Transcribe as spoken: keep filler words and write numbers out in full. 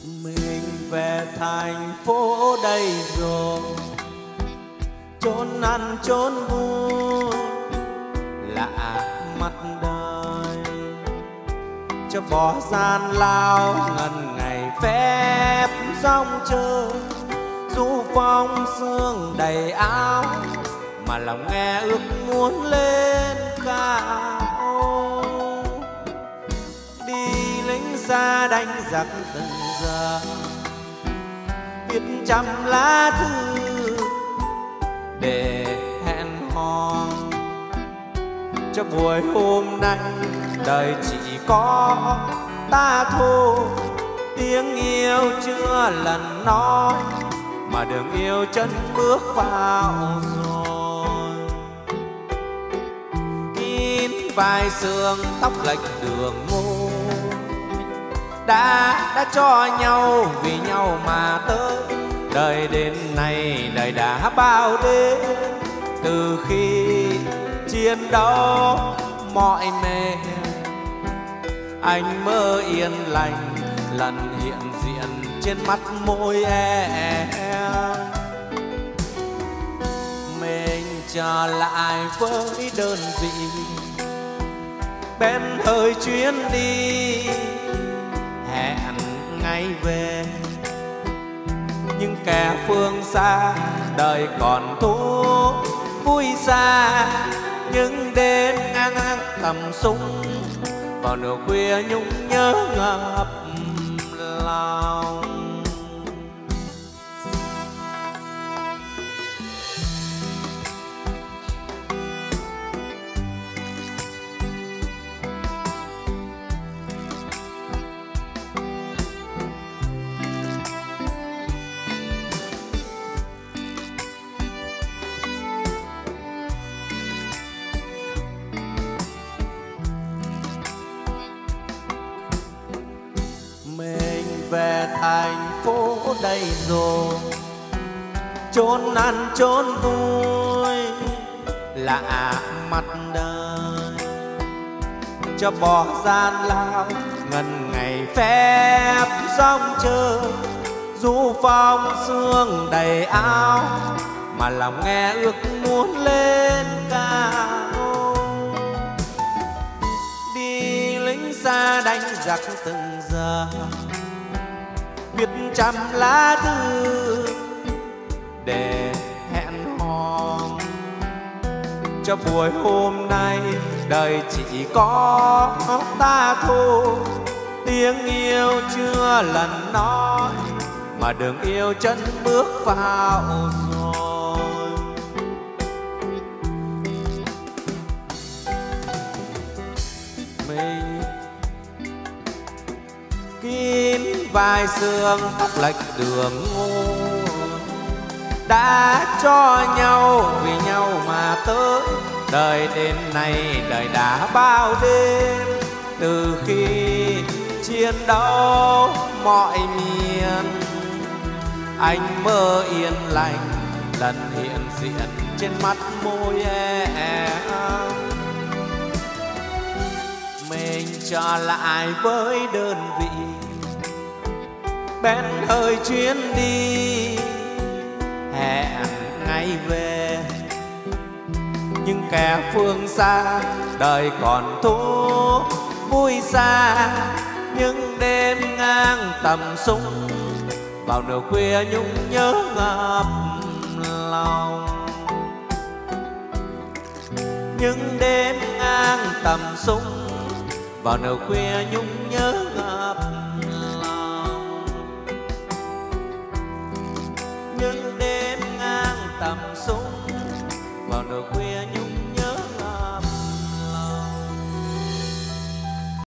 Mình về thành phố đây rồi, chốn ăn chốn vui lạ mắt đời, cho bỏ gian lao ngần ngày phép rong chơi, du phong sương đầy áo mà lòng nghe ước muốn lên cao. Đi lính xa đánh giặc từng giờ, viết trăm lá thư để hẹn hò, cho buổi hôm nay đời chỉ có ta thôi. Tiếng yêu chưa lần nói mà đường yêu chân bước vào rồi. Kín vai sương tóc lệch đường ngô, đã đã cho nhau vì nhau mà tới. Đời đến nay đời đã bao đêm, từ khi chiến đấu mọi mệt anh mơ yên lành lần hiện diện trên mắt môi em. Mình trở lại với đơn vị bên hơi chuyến đi, hẹn ngày về. Nhưng kẻ phương xa đời còn thú vui xa, những đêm ngang ngang tầm súng vào nửa khuya nhung nhớ ngập lòng. Về thành phố đây rồi, chốn ăn chốn vui lạ mắt đời, cho bỏ gian lao ngần ngày phép rong chơi, du phong sương đầy áo mà lòng nghe ước muốn lên cao. Đi lính xa đánh giặc từng giờ, viết trăm lá thư để hẹn hò, cho buổi hôm nay đời chỉ có ta thôi. Tiếng yêu chưa lần nói mà đường yêu chân bước vào rồi. Mình kín vai sương tóc lệch đường ngô, đã cho nhau vì nhau mà tới. Đời đến nay đời đã bao đêm, từ khi chiến đấu mọi miền anh mơ yên lành lần hiện diện trên mắt môi em. Mình trở lại với đơn vị bên hơi chuyến đi, hẹn ngày về. Nhưng kẻ phương xa đời còn thú vui xa, những đêm ngang tầm súng vào nửa khuya nhung nhớ ngập lòng. Những đêm ngang tầm súng vào nửa khuya nhung nhớ ngập lòng. Những đêm ngang tầm súng vào nửa khuya